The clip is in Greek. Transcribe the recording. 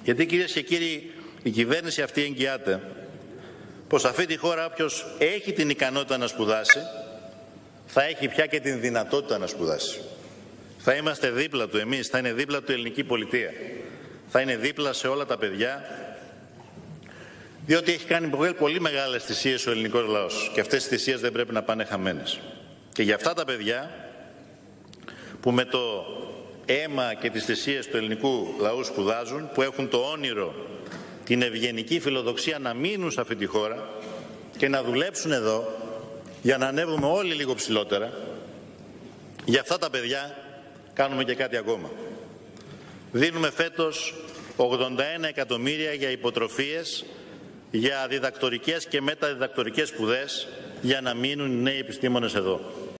Γιατί, κυρίες και κύριοι, η κυβέρνηση αυτή εγγυάται πως αυτή τη χώρα όποιος έχει την ικανότητα να σπουδάσει θα έχει πια και την δυνατότητα να σπουδάσει. Θα είμαστε δίπλα του εμείς, θα είναι δίπλα του η ελληνική πολιτεία, θα είναι δίπλα σε όλα τα παιδιά, διότι έχει κάνει πολύ μεγάλες θυσίες ο ελληνικός λαός και αυτές οι θυσίες δεν πρέπει να πάνε χαμένες. Και για αυτά τα παιδιά που με το αίμα και τις θυσίες του ελληνικού λαού σπουδάζουν, που έχουν το όνειρο, την ευγενική φιλοδοξία να μείνουν σε αυτή τη χώρα και να δουλέψουν εδώ για να ανέβουμε όλοι λίγο ψηλότερα, για αυτά τα παιδιά κάνουμε και κάτι ακόμα. Δίνουμε φέτος 81 εκατομμύρια για υποτροφίες, για διδακτορικές και μεταδιδακτορικές σπουδές, για να μείνουν οι νέοι επιστήμονες εδώ.